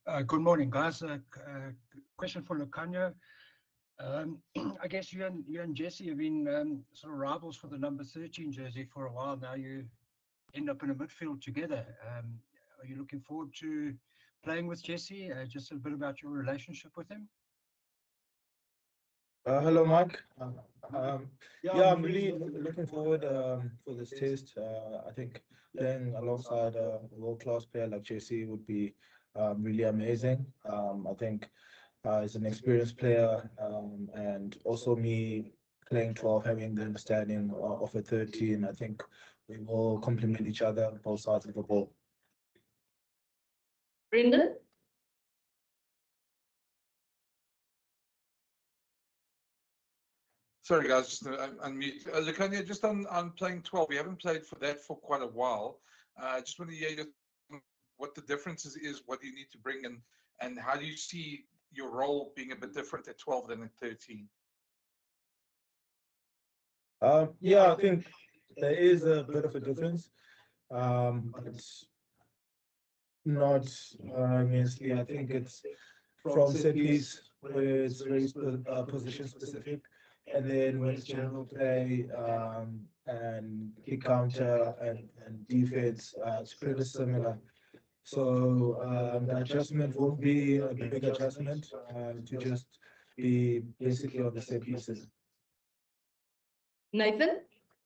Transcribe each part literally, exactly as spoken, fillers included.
Uh, good morning, guys. Uh, c- uh, question for Lukhanyo. Um, I guess you and you and Jesse have been um, sort of rivals for the number thirteen jersey for a while now. You end up in a midfield together. Um, are you looking forward to playing with Jesse? Uh, just a bit about your relationship with him. Uh, hello, Mark. Um, um, yeah, I'm really loo- looking forward um, for this test. Uh, I think playing alongside a world-class player like J C would be um, really amazing. Um, I think uh, he's an experienced player, um, and also me playing twelve, having the understanding of, of a thirteen. I think we will complement each other on both sides of the ball. Brendan? Sorry, guys, just uh, un- unmute. Uh, Lukhanyo, just on, on playing twelve, we haven't played for that for quite a while. I uh, just want to hear your, what the differences is, what do you need to bring, and, and how do you see your role being a bit different at twelve than at thirteen? Um, yeah, I think there is a bit of a difference, um, but it's not uh, immensely. I think it's from set piece where it's very spe- uh, position specific, and then when it's general play um, and kick counter and, and defense, uh, it's pretty similar. So um, the adjustment won't be a big adjustment uh, to just be basically on the set pieces. Nathan?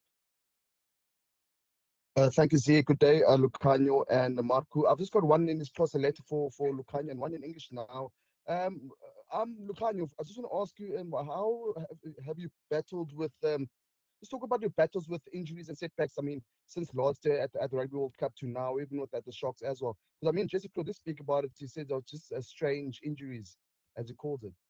Uh, thank you, Zia. Good day, uh, Lukhanyo and Marco. I've just got one in this plus a letter for, for Lukhanyo and one in English now. Um, um, Lukhanyo, I just want to ask you, um, how have, have you battled with, um, let's talk about your battles with injuries and setbacks. I mean, since last year at, at the Rugby World Cup to now, even with at the Sharks as well. Because I mean, Jesse Claude did speak about it. He said they were just uh, strange injuries, as he calls it.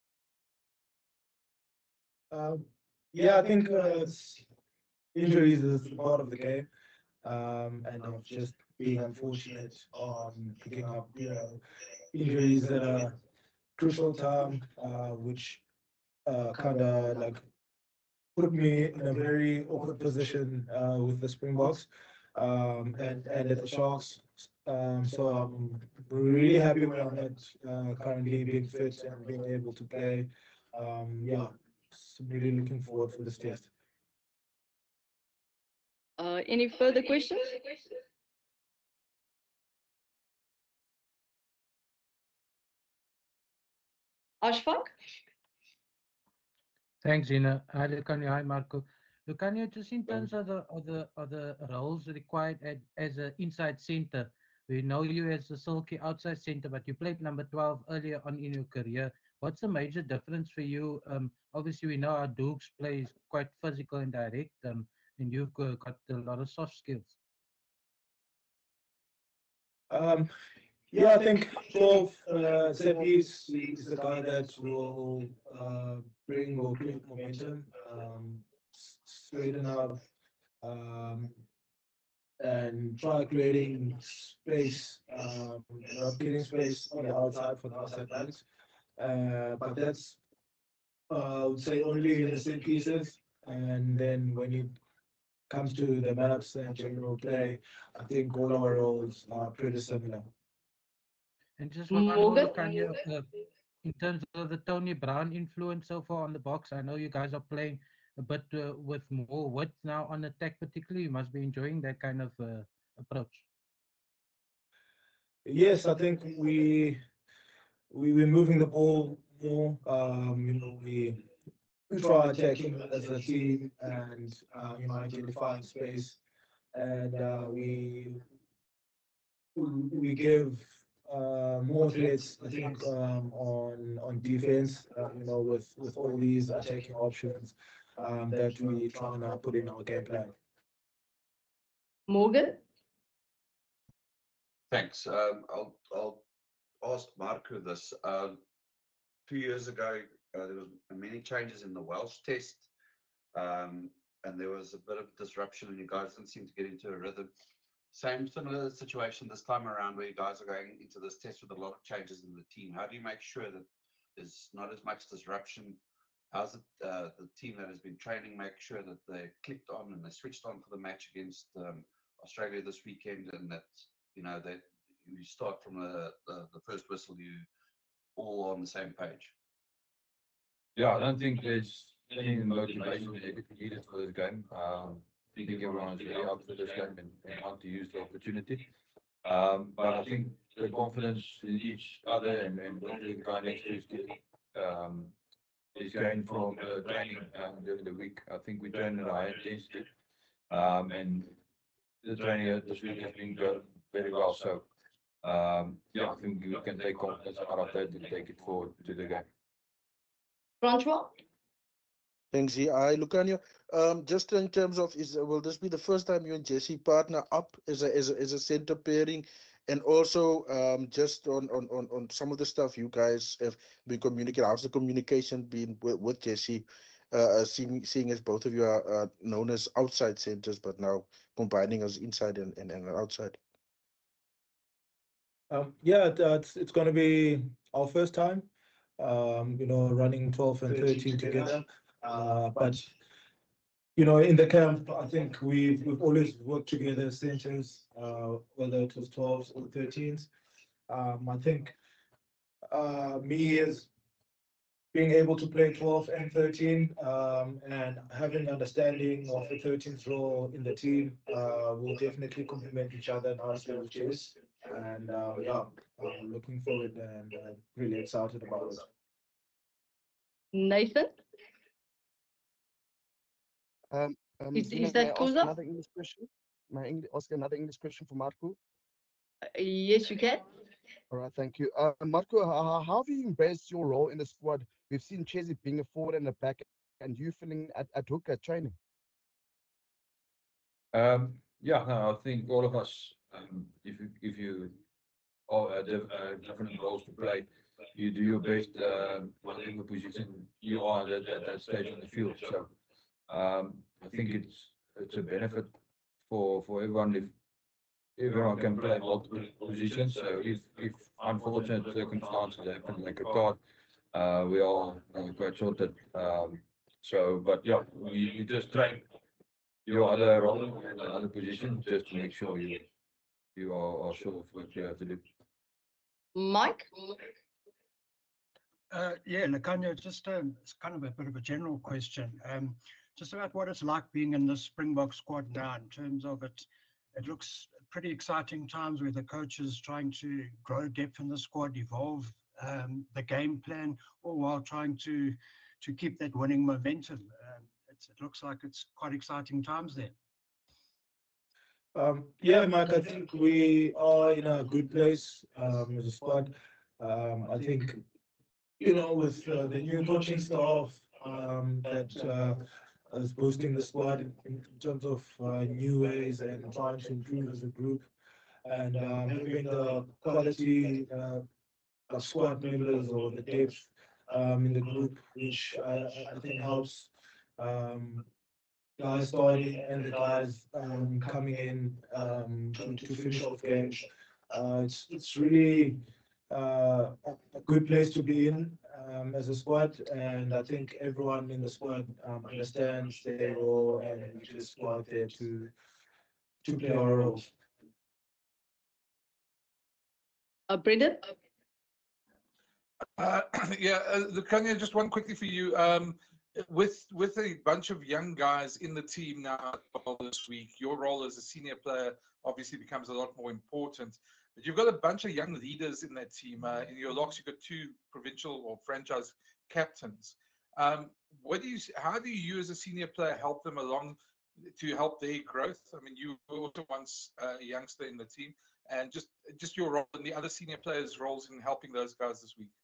Um, yeah, I think uh, it's, injuries is part of the game, um, and of just being unfortunate on picking up, you know, injuries at a crucial time, uh, which uh, kind of like put me in a very awkward position uh, with the Springboks um, and and at the Sharks. Um, so I'm really happy where I'm at uh, currently, being fit and being able to play. Um, yeah, s- really looking forward for this test. Uh, any further questions? Ashfaq? Thanks, Gina. Hi, Lukhanyo. Hi, Marco. Lukhanyo, just in terms of the of the of the roles required at, as an inside center, we know you as a silky outside center, but you played number twelve earlier on in your career. What's the major difference for you? Um, obviously, we know our Dukes plays quite physical and direct, um, and you've got, got a lot of soft skills. Um, yeah, I think twelve uh, set piece is the guy that will uh, bring or create momentum, um, s- straighten up, um, and try creating space, um, not getting space on the outside for the outside backs. Uh, but that's, uh, I would say, only in the set pieces. And then when it comes to the maps and general play, I think all our roles are pretty similar. And just one more, Morgan? Lukhanyo, uh, in terms of the Tony Brown influence so far on the box, I know you guys are playing a bit uh, with more width now on attack, particularly. You must be enjoying that kind of uh, approach. Yes, I think we we we're moving the ball more. Um, you know, we we try attacking as a team and uh, you know identifying space, and uh, we we give uh, more threats. I think um, on on defense. Uh, you know, with with all these attacking options um, that we trying to put in our game plan. Morgan? Thanks. Um, I'll I'll ask Marco this. Uh, two years ago, uh, there was many changes in the Welsh test, um, and there was a bit of disruption, and you guys didn't seem to get into a rhythm. Same similar situation this time around, where you guys are going into this test with a lot of changes in the team. How do you make sure that there's not as much disruption? How's it, uh, the team that has been training make sure that they clicked on and they switched on for the match against um, Australia this weekend, and that you know that you start from the, the, the first whistle, you all on the same page. Yeah, I don't think there's any motivation needed for this game. Um, I think everyone is really up for this game and, and want to use the opportunity. Um, but I think the confidence in each other and, and the guy next to us um, is gained from uh, training um, during the week. I think we train at a high intensity, um, and the training this week has been going very well. So, um, yeah, I think we can take confidence out of that and take it forward to the game. Francois? Thanks, G. I Lukhanyo. Um, just in terms of, is will this be the first time you and Jesse partner up as a as a, as a center pairing, and also um, just on, on on on some of the stuff you guys have been communicating. How's the communication been with, with Jesse? Uh, seeing seeing as both of you are uh, known as outside centers, but now combining as inside and and, and outside. Um, yeah, it- uh, it's it's going to be our first time, um, you know, running twelve and thirteen together. Uh, but you know, in the camp, I think we've we've always worked together as centers, uh, whether it was twelves or thirteens. Um, I think uh, me as being able to play twelve and thirteen, um, and having understanding of the thirteen's role in the team, uh, will definitely complement each other and our with Jess. And uh, yeah, I'm looking forward and uh, really excited about it. Nathan? Um, um, Is- Zina, is may that I ask Kuza? another English question? May I Eng- ask another English question for Marco? Uh, yes, you can. All right, thank you. Uh, Marco, how, how have you embraced your role in the squad? We've seen Chesy being a forward and a back, and you filling at, at hooker training. Um, yeah, no, I think all of us, um, if you if you all uh, diff, uh, different roles to play, you do your best, uh, whatever position you are at, at that stage on the field. So, um, I think it's it's a benefit for for everyone if everyone can play multiple positions. So if if unfortunate circumstances happen, like a card, uh, we all uh, quite sorted. Um, so, but yeah, we, we just train your other role and the other position just to make sure you you are, are sure of what you have to do. Mike? Uh, yeah, Lukhanyo, just um, it's kind of a bit of a general question. Um, just about what it's like being in the Springbok squad now in terms of it. It looks pretty exciting times where the coach is trying to grow depth in the squad, evolve um, the game plan, all while trying to to keep that winning momentum. Um, it's, it looks like it's quite exciting times there. Um, yeah, Mike, I think we are in a good place um, as a squad. Um, I think, you know, with uh, the new coaching staff um, that uh, is boosting the squad in, in terms of uh, new ways and trying to improve as a group, and um, having the quality uh, of squad members or the depth um, in the group, which uh, I think helps um, guys starting and the guys um, coming in um, to, to finish off games. Uh, it's it's really uh, a, a good place to be in um, as a squad, and I think everyone in the squad um, understands their role, and we just go out there to to play our roles. Uh, Brendan? Uh, yeah, uh, Lukhanyo, just one quickly for you. Um, with with a bunch of young guys in the team now this week, your role as a senior player obviously becomes a lot more important. But you've got a bunch of young leaders in that team. Uh, in your locks, you've got two provincial or franchise captains. Um, what do you? How do you, as a senior player, help them along to help their growth? I mean, you were also once a youngster in the team, and just just your role and the other senior players' roles in helping those guys this week.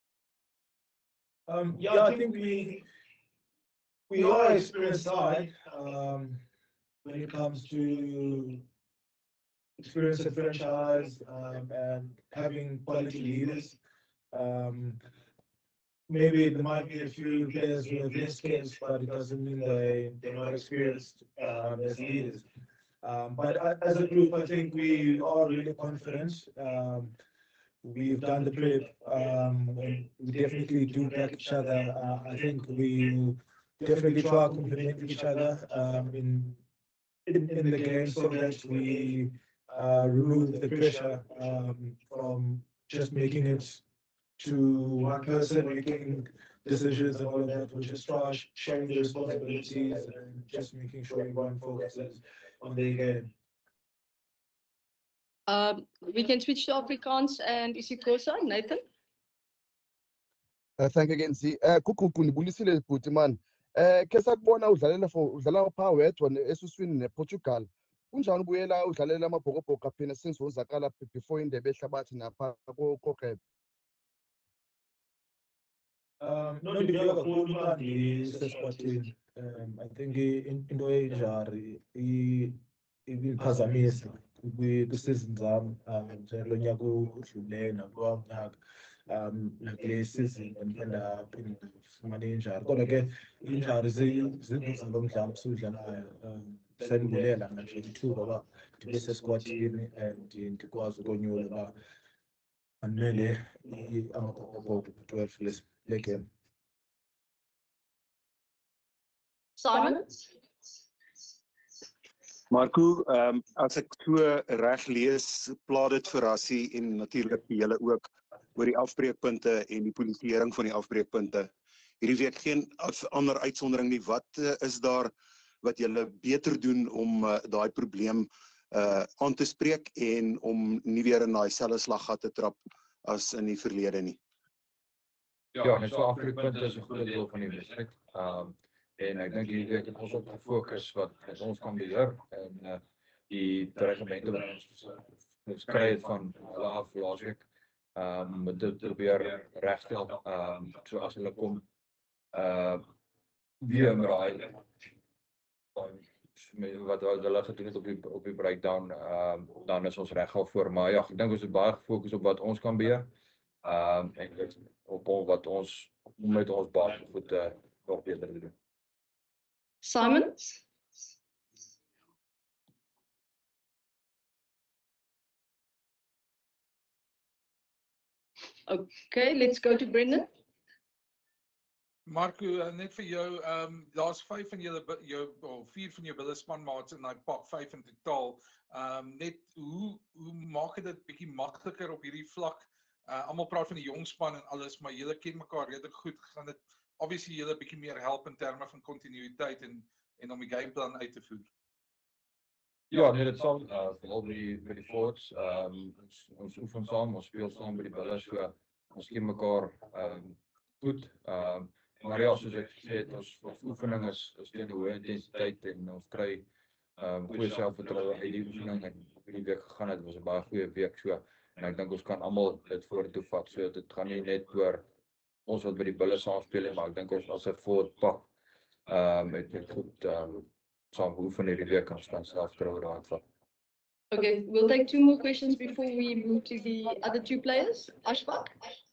Um, yeah, I think we we are experienced side um, when it comes to experience at franchise um, and having quality leaders. Um, maybe there might be a few players who have less skills, but it doesn't mean they they're not experienced um, as leaders. Um, but uh, as a group, I think we are really confident. Um, we've done the prep, um, and we definitely do back each other. Uh, I think we definitely try to complement each other um, in, in in the game so that we uh, remove the pressure um, from just making it to one person making decisions and all of that, which is try sharing the responsibilities and just making sure everyone focuses on their game. Um, we can switch to Afrikaans and isiXhosa, Nathan. Uh, thank you again, Z. Uh, Kukuku, nibulisile bhuti man. Eh ke sakubona udlalela for udlala pha wedwa ne- esuswini nePortugal. Kunjani ubuyela udlalela amabhokobhoko aphina since wonzakala b- before indebe yehlabathi napha koKhebe? Um, nondivile kakhulu uma ndisesquadini. Um, I think i- in- into enjari i- ibiphazamisa kwi- kwisizini zami um njalo nyaka odlulileyo nakulowa nyaka um nakule season ndiphinda ndafumana injari kodwa ke injari zingenza lo mdlalo siwudlalayo um sendibulela nje ithuba uba ndibe sesquadini and ndikwazi ukonyula uba andimele i- amabhokobhoko twelve le game. Simon. Marco, ehm as ek so reg lees, pla dit vir Rassie en natuurlik die hele ook oor die afbreekpunte en die polisieering van die afbreekpunte. Hierdie week geen af- ander uitsondering nie. Wat uh, is daar wat julle beter doen om uh, daai probleem uh aan te spreek en om nie weer in daai selfde slaggat te trap as in die verlede nie? Ja, net so afbreekpunte is 'n groot deel van die wedstryd. Ehm en ek dink hierdie week het ons op gefokus wat wat ons kan beheer en uh, die dreigemente wat ons ons kry het van hulle af laasweek. Ehm um, dit probeer regstel ehm so as hulle kom uh weer met daai wat wat hulle gedoen het op die op die breakdown, ehm dan is ons reg al voor, maar ja, ek dink ons het baie gefokus op wat ons kan beheer. Ehm en dit op op wat ons om met ons baas goed uh, nog beter te doen. Simon. Okay, let's go to Brendan. Marco, uh, net vir jou, ehm um, daar's vyf van julle bi- jou of vier van jou bulle spanmaats in daai pak, vyf in totaal. Ehm um, net hoe hoe maak jy dit bietjie makliker op hierdie vlak? Uh almal praat van die jong span en alles, maar julle ken mekaar redelik goed. Gaan dit obviously julle bietjie meer help in terme van kontinuïteit en en om die gameplan uit te voer? Ja, nee, dit sal uh, vooral by die by die forwards, ehm ons ons oefen saam, ons speel saam by die bulle, so ons ken mekaar ehm um, goed. Ehm um, maar ja, soos ek gesê het, ons ons oefening is is teen 'n hoë intensiteit en ons kry ehm um, goeie selfvertroue uit die oefening en hierdie week gegaan het was 'n baie goeie week, so en ek dink ons kan almal dit vorentoe vat. So dit gaan nie net oor ons wat by die bulle saam speel nie, maar ek dink ons as 'n forward pak ehm um, het dit goed ehm um, saam oefen hierdie week ons kan selfvertroue daarin vat. Okay, we'll take two more questions before we move to the other two players. Ashfaq.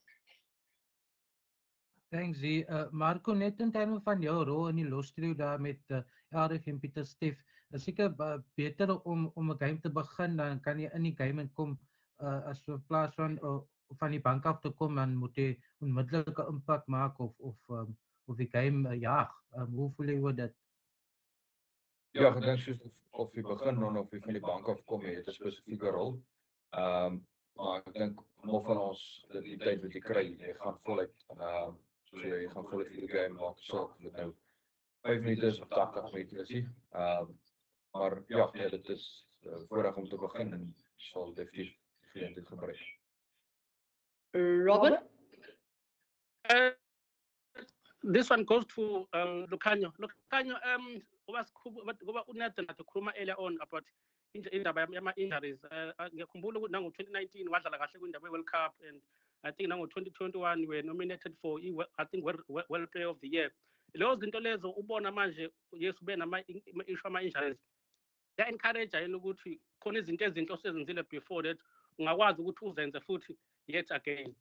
Thanks, Z. Uh, Marco, net in terme van jou rol in die lostrio daar met uh, Arif en Pieter Steff, is seker uh, beter om om 'n game te begin, dan kan jy in die game inkom uh, as in plaas van uh, van die bank af te kom, dan moet jy onmiddellike impak maak of of um, of die game uh, jaag. Um, hoe voel jy oor dit? Ja, ek dink soos of, of jy begin dan of jy van die bank af kom, jy het 'n spesifieke rol. Ehm um, maar ek dink almal van ons dit die tyd wat jy kry, jy gaan voluit ehm um, so jy gaan voluit vir die game maak so of dit nou vyf minute is of tachtig minute is nie. Ehm um, maar ja, nee, dit is uh, voorreg om te begin en sal definitief die geleentheid gebruik. Robert. Uh, this one goes to um, Lukhanyo. Lukhanyo, um, was ngoba uNathan akhuluma earlier on about indaba yama-injuries. Ngiyakhumbula ukuthi nango twenty nineteen wadlala kahle kwindaba ye-World Cup, and I think nango twenty twenty-one we were nominated for I think World, World Player of the Year. Lezo zinto lezo ubona manje yes ube nama-issue ama-injuries. Ya encourage yena ukuthi khona izinto ezinhle osezenzile before that ungakwazi ukuthi uzenze futhi yet again.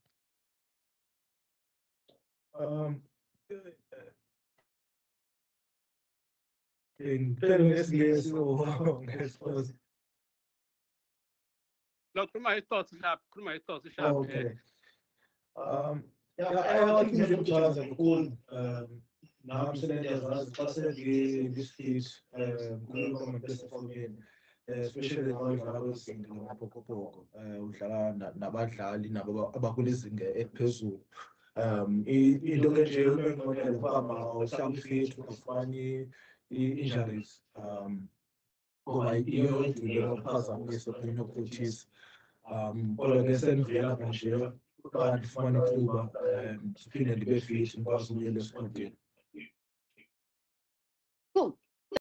Um, in ngesingesi or ngesixhosa? No, khuluma isixhosa sharp, khuluma isixhosa sharp. Oh, okay. Um, yeah, I think nje ukujaza kakhulu. Um, nami sele ndiyazazi xa sendingesplit um kulo kwamapesa formeni. especially xa udlala kwezinga lamapokopoko, um udlala na- nabadlali nabo aba- abakwizinga eliphezulu. Um i- into ke nje enonqwenela uba mawuhlale fit ungafumani ii-injuries, um ngoba iyo into enokuphazamisa okanye enokukuthisa. Um kodwa ke sendivuyela manje uba ndifumane ithuba um ndiphinde ndibe fit ndikwazi ubuyela esikolweni.